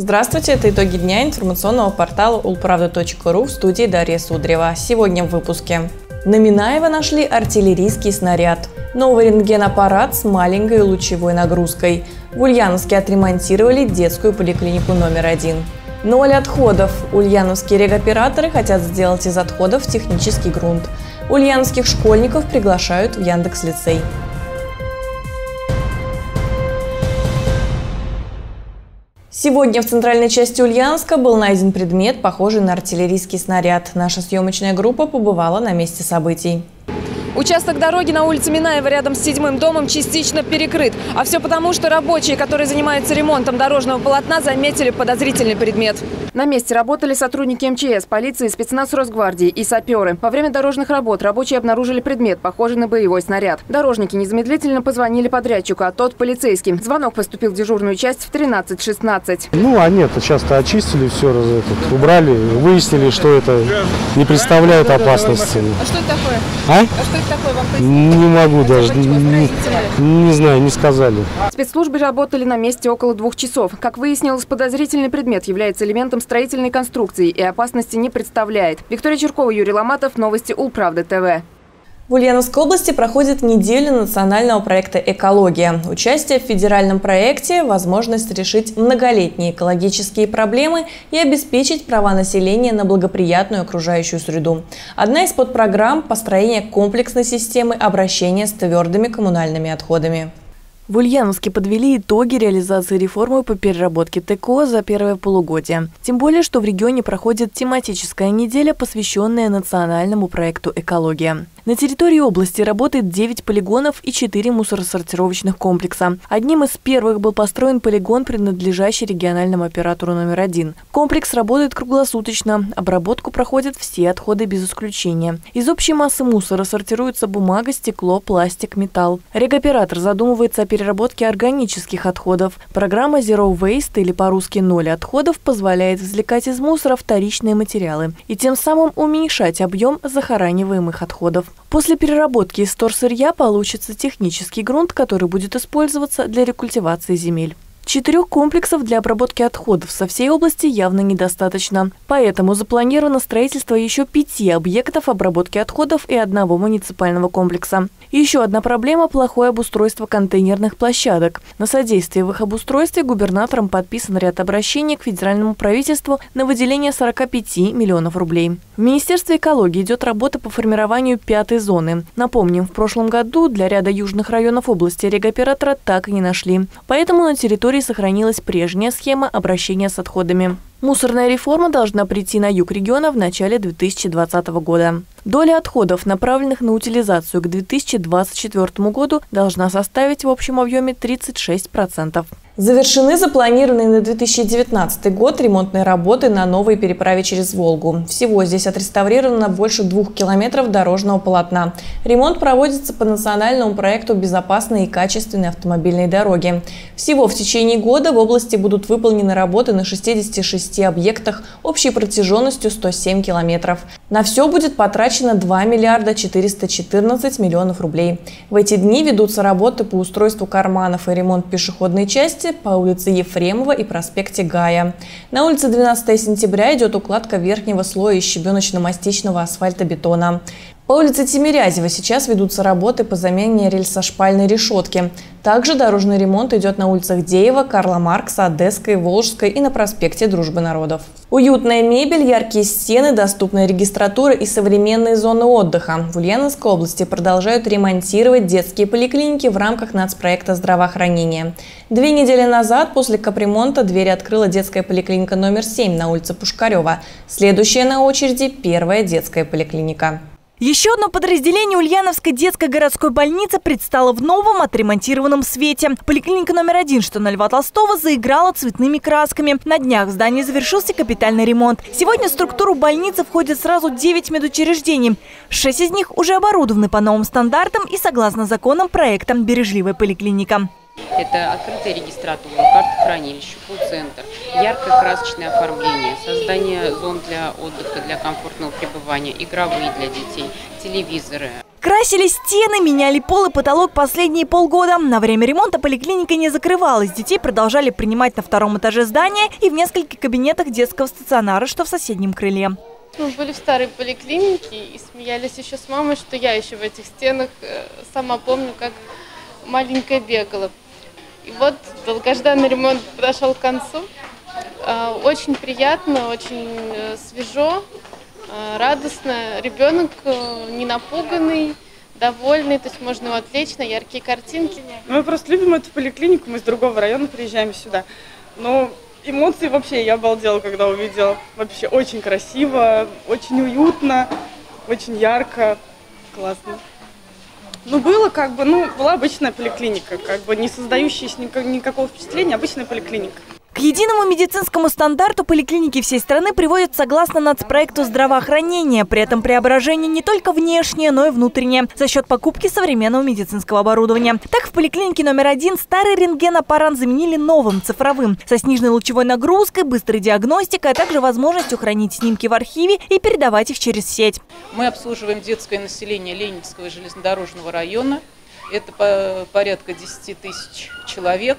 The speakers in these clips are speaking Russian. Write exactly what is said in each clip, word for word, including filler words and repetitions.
Здравствуйте, это итоги дня информационного портала улправда точка ру в студии Дарья Судрева. Сегодня в выпуске. На Минаева нашли артиллерийский снаряд. Новый рентген-аппарат с маленькой лучевой нагрузкой. В Ульяновске отремонтировали детскую поликлинику номер один. Ноль отходов. Ульяновские регоператоры хотят сделать из отходов технический грунт. Ульяновских школьников приглашают в Яндекс.Лицей. Сегодня в центральной части Ульяновска был найден предмет, похожий на артиллерийский снаряд. Наша съемочная группа побывала на месте событий. Участок дороги на улице Минаева рядом с седьмым домом частично перекрыт. А все потому, что рабочие, которые занимаются ремонтом дорожного полотна, заметили подозрительный предмет. На месте работали сотрудники эм че эс, полиции, спецназ Росгвардии и саперы. Во время дорожных работ рабочие обнаружили предмет, похожий на боевой снаряд. Дорожники незамедлительно позвонили подрядчику, а тот полицейским. Звонок поступил в дежурную часть в тринадцать шестнадцать. Ну, они это часто очистили, все этот, убрали, выяснили, что это не представляет опасности. А что это такое? А? А что это такое, вам пояснили? Не могу даже, не, не знаю, не сказали. Спецслужбы работали на месте около двух часов. Как выяснилось, подозрительный предмет является элементом строительной конструкции и опасности не представляет. Виктория Чуркова, Юрий Ломатов, новости улправда тэ вэ. В Ульяновской области проходит неделя национального проекта «Экология». Участие в федеральном проекте – возможность решить многолетние экологические проблемы и обеспечить права населения на благоприятную окружающую среду. Одна из подпрограмм – построение комплексной системы обращения с твердыми коммунальными отходами. В Ульяновске подвели итоги реализации реформы по переработке тэ ка о за первое полугодие. Тем более, что в регионе проходит тематическая неделя, посвященная национальному проекту «Экология». На территории области работает девять полигонов и четыре мусоросортировочных комплекса. Одним из первых был построен полигон, принадлежащий региональному оператору номер один. Комплекс работает круглосуточно. Обработку проходят все отходы без исключения. Из общей массы мусора сортируются бумага, стекло, пластик, металл. Регоператор задумывается о переработке органических отходов. Программа Zero Waste, или по-русски «Ноль отходов», позволяет извлекать из мусора вторичные материалы и тем самым уменьшать объем захораниваемых отходов. После переработки из вторсырья получится технический грунт, который будет использоваться для рекультивации земель. Четырех комплексов для обработки отходов со всей области явно недостаточно. Поэтому запланировано строительство еще пяти объектов обработки отходов и одного муниципального комплекса. И еще одна проблема – плохое обустройство контейнерных площадок. На содействие в их обустройстве губернатором подписан ряд обращений к федеральному правительству на выделение сорока пяти миллионов рублей. В Министерстве экологии идет работа по формированию пятой зоны. Напомним, в прошлом году для ряда южных районов области регоператора так и не нашли. Поэтому на территории сохранилась прежняя схема обращения с отходами. Мусорная реформа должна прийти на юг региона в начале две тысячи двадцатого года. Доля отходов, направленных на утилизацию к две тысячи двадцать четвёртому году, должна составить в общем объеме тридцать шесть процентов. Завершены запланированные на две тысячи девятнадцатый год ремонтные работы на новой переправе через Волгу. Всего здесь отреставрировано больше двух километров дорожного полотна. Ремонт проводится по национальному проекту «Безопасные и качественные автомобильные дороги». Всего в течение года в области будут выполнены работы на шестидесяти шести объектах общей протяженностью сто семь километров. На все будет потрачено два миллиарда четыреста четырнадцать миллионов рублей. В эти дни ведутся работы по устройству карманов и ремонт пешеходной части по улице Ефремова и проспекте Гая. На улице двенадцатого сентября идет укладка верхнего слоя из щебеночно-мастичного асфальтобетона. По улице Тимирязева сейчас ведутся работы по замене рельсошпальной решетки. Также дорожный ремонт идет на улицах Деева, Карла Маркса, Одесской, Волжской и на проспекте Дружбы народов. Уютная мебель, яркие стены, доступная регистратура и современные зоны отдыха. В Ульяновской области продолжают ремонтировать детские поликлиники в рамках нацпроекта здравоохранения. Две недели назад после капремонта двери открыла детская поликлиника номер семь на улице Пушкарева. Следующая на очереди – первая детская поликлиника. Еще одно подразделение Ульяновской детской городской больницы предстало в новом отремонтированном свете. Поликлиника номер один, что на Льва Толстого, заиграла цветными красками. На днях в здании завершился капитальный ремонт. Сегодня в структуру больницы входят сразу девять медучреждений. Шесть из них уже оборудованы по новым стандартам и согласно законам проекта «Бережливая поликлиника». Это открытая регистратура, картохранилище, колл-центр, яркое красочное оформление, создание зон для отдыха, для комфортного пребывания, игровые для детей, телевизоры. Красили стены, меняли пол и потолок последние полгода. На время ремонта поликлиника не закрывалась. Детей продолжали принимать на втором этаже здания и в нескольких кабинетах детского стационара, что в соседнем крыле. Мы были в старой поликлинике и смеялись еще с мамой, что я еще в этих стенах сама помню, как маленькая бегала. И вот долгожданный ремонт подошел к концу. Очень приятно, очень свежо, радостно. Ребенок не напуганный, довольный, то есть можно его отвлечь на яркие картинки. Мы просто любим эту поликлинику, мы с другого района приезжаем сюда. Но эмоции вообще я обалдела, когда увидела. Вообще очень красиво, очень уютно, очень ярко, классно. Ну, было как бы, ну, была обычная поликлиника, как бы не создающая никакого впечатления, обычная поликлиника. К единому медицинскому стандарту поликлиники всей страны приводят согласно нацпроекту здравоохранения. При этом преображение не только внешнее, но и внутреннее за счет покупки современного медицинского оборудования. Так, в поликлинике номер один старый рентген-аппарат заменили новым, цифровым, со сниженной лучевой нагрузкой, быстрой диагностикой, а также возможностью хранить снимки в архиве и передавать их через сеть. Мы обслуживаем детское население Ленинского и железнодорожного района. Это порядка десяти тысяч человек.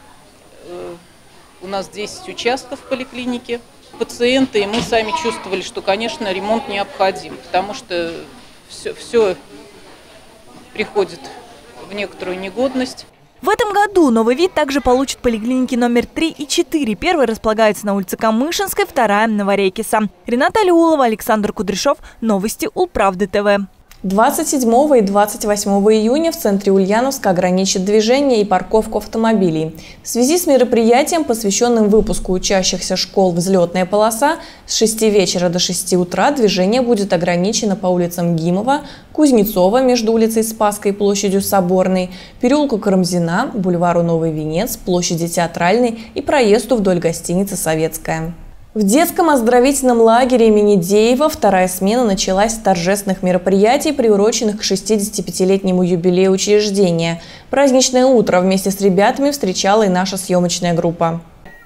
У нас десять участков в поликлинике. Пациенты и мы сами чувствовали, что, конечно, ремонт необходим, потому что все, все приходит в некоторую негодность. В этом году новый вид также получат поликлиники номер три и четыре. Первая располагается на улице Камышинской, вторая – Новорейкиса. Рената Алиулова, Александр Кудряшов. Новости Улправды ТВ. двадцать седьмого и двадцать восьмого июня в центре Ульяновска ограничат движение и парковку автомобилей. В связи с мероприятием, посвященным выпуску учащихся школ «Взлетная полоса», с шести вечера до шести утра движение будет ограничено по улицам Гимова, Кузнецова между улицей Спасской и площадью Соборной, переулку Карамзина, бульвару Новый Венец, площади Театральной и проезду вдоль гостиницы «Советская». В детском оздоровительном лагере имени Деева вторая смена началась с торжественных мероприятий, приуроченных к шестидесятипятилетнему юбилею учреждения. Праздничное утро вместе с ребятами встречала и наша съемочная группа.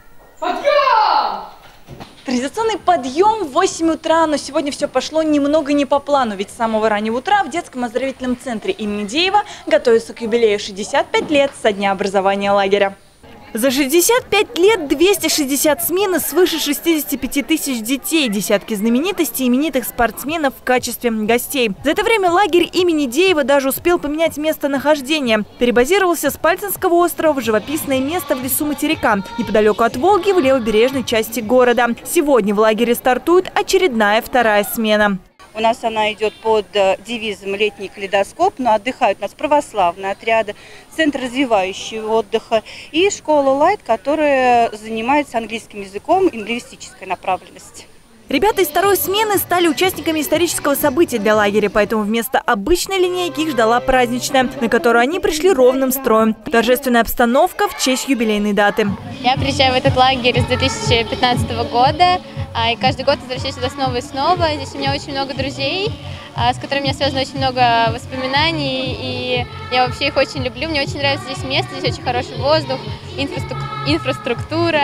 Подъем! Традиционный подъем в восемь утра, но сегодня все пошло немного не по плану, ведь с самого раннего утра в детском оздоровительном центре имени Деева готовятся к юбилею шестьдесят пять лет со дня образования лагеря. За шестьдесят пять лет двести шестьдесят смен и свыше шестидесяти пяти тысяч детей, десятки знаменитостей и именитых спортсменов в качестве гостей. За это время лагерь имени Деева даже успел поменять местонахождение. Перебазировался с Пальцинского острова в живописное место в лесу материка, неподалеку от Волги, в левобережной части города. Сегодня в лагере стартует очередная вторая смена. У нас она идет под девизом «Летний калейдоскоп», но отдыхают у нас православные отряды, центр развивающего отдыха и школа «Лайт», которая занимается английским языком и лингвистической направленности. Ребята из второй смены стали участниками исторического события для лагеря, поэтому вместо обычной линейки их ждала праздничная, на которую они пришли ровным строем. Торжественная обстановка в честь юбилейной даты. Я приезжаю в этот лагерь с две тысячи пятнадцатого года. И каждый год возвращаюсь сюда снова и снова. Здесь у меня очень много друзей, с которыми у меня связано очень много воспоминаний. И я вообще их очень люблю. Мне очень нравится здесь место, здесь очень хороший воздух, инфраструктура.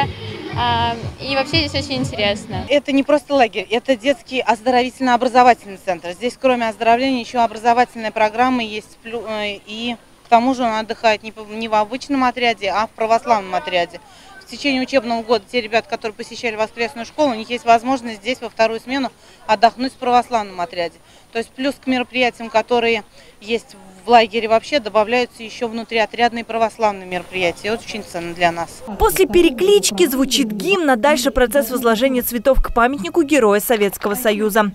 И вообще здесь очень интересно. Это не просто лагерь, это детский оздоровительно-образовательный центр. Здесь кроме оздоровления еще образовательная программа есть. И к тому же он отдыхает не в обычном отряде, а в православном отряде. В течение учебного года те ребята, которые посещали воскресную школу, у них есть возможность здесь во вторую смену отдохнуть в православном отряде. То есть плюс к мероприятиям, которые есть в лагере вообще, добавляются еще внутриотрядные православные мероприятия. Это очень ценно для нас. После переклички звучит гимн, а дальше процесс возложения цветов к памятнику Героя Советского Союза.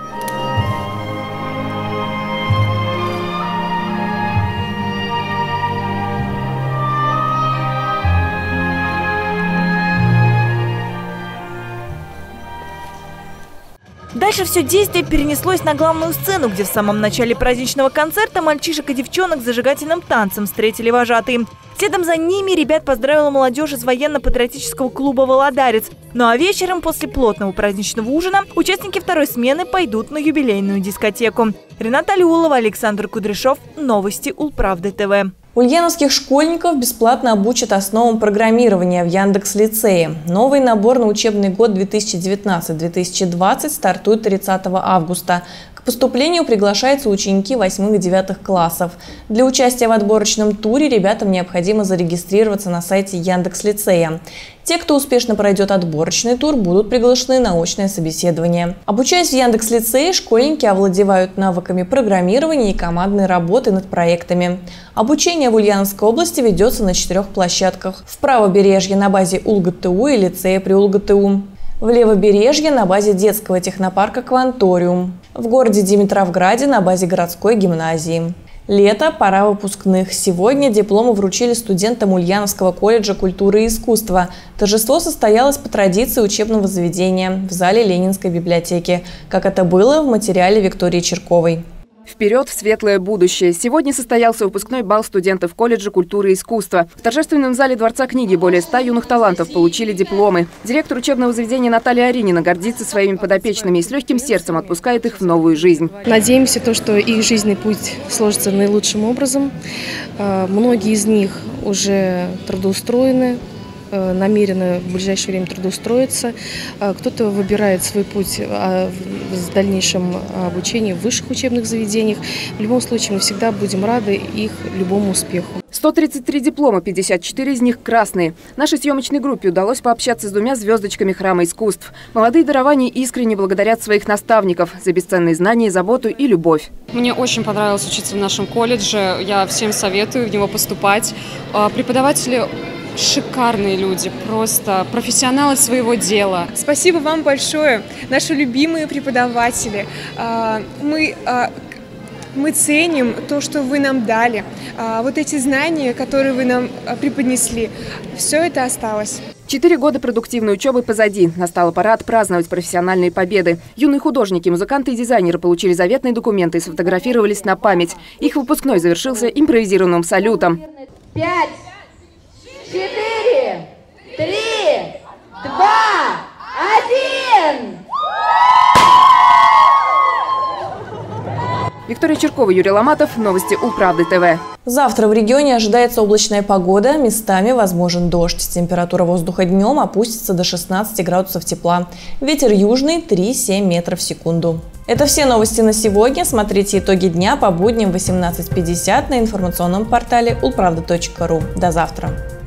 Дальше все действие перенеслось на главную сцену, где в самом начале праздничного концерта мальчишек и девчонок с зажигательным танцем встретили вожатые. Следом за ними ребят поздравила молодежь из военно-патриотического клуба «Володарец». Ну а вечером после плотного праздничного ужина участники второй смены пойдут на юбилейную дискотеку. Рената Алиулова, Александр Кудряшов. Новости Улправды ТВ. Ульяновских школьников бесплатно обучат основам программирования в Яндекс.Лицее. Новый набор на учебный год две тысячи девятнадцатый — две тысячи двадцать стартует тридцатого августа. К К поступлению приглашаются ученики восьмых-девятых классов. Для участия в отборочном туре ребятам необходимо зарегистрироваться на сайте Яндекс.Лицея. Те, кто успешно пройдет отборочный тур, будут приглашены на очное собеседование. Обучаясь в Яндекс.Лицее, школьники овладевают навыками программирования и командной работы над проектами. Обучение в Ульяновской области ведется на четырех площадках. В Правобережье на базе УлГТУ и лицея при УлГТУ. В Левобережье на базе детского технопарка «Кванториум». В городе Димитровграде на базе городской гимназии. Лето – пора выпускных. Сегодня дипломы вручили студентам Ульяновского колледжа культуры и искусства. Торжество состоялось по традиции учебного заведения в зале Ленинской библиотеки, как это было в материале Виктории Черковой. Вперед в светлое будущее. Сегодня состоялся выпускной бал студентов колледжа культуры и искусства. В торжественном зале Дворца книги более ста юных талантов получили дипломы. Директор учебного заведения Наталья Аринина гордится своими подопечными и с легким сердцем отпускает их в новую жизнь. Надеемся, то, что их жизненный путь сложится наилучшим образом. Многие из них уже трудоустроены, намерены в ближайшее время трудоустроиться. Кто-то выбирает свой путь в дальнейшем обучении в высших учебных заведениях. В любом случае мы всегда будем рады их любому успеху. сто тридцать три диплома, пятьдесят четыре из них красные. Нашей съемочной группе удалось пообщаться с двумя звездочками Храма искусств. Молодые дарования искренне благодарят своих наставников за бесценные знания, заботу и любовь. Мне очень понравилось учиться в нашем колледже. Я всем советую в него поступать. Преподаватели шикарные люди, просто профессионалы своего дела. Спасибо вам большое, наши любимые преподаватели. Мы, мы ценим то, что вы нам дали, вот эти знания, которые вы нам преподнесли. Все это осталось. Четыре года продуктивной учебы позади. Настала пора отпраздновать профессиональные победы. Юные художники, музыканты и дизайнеры получили заветные документы и сфотографировались на память. Их выпускной завершился импровизированным салютом. Пять, четыре, три, два, один! Виктория Черкова, Юрий Ломатов. Новости Управды ТВ. Завтра в регионе ожидается облачная погода. Местами возможен дождь. Температура воздуха днем опустится до шестнадцати градусов тепла. Ветер южный три-семь метров в секунду. Это все новости на сегодня. Смотрите итоги дня по будням в восемнадцать пятьдесят на информационном портале улправда точка ру. До завтра.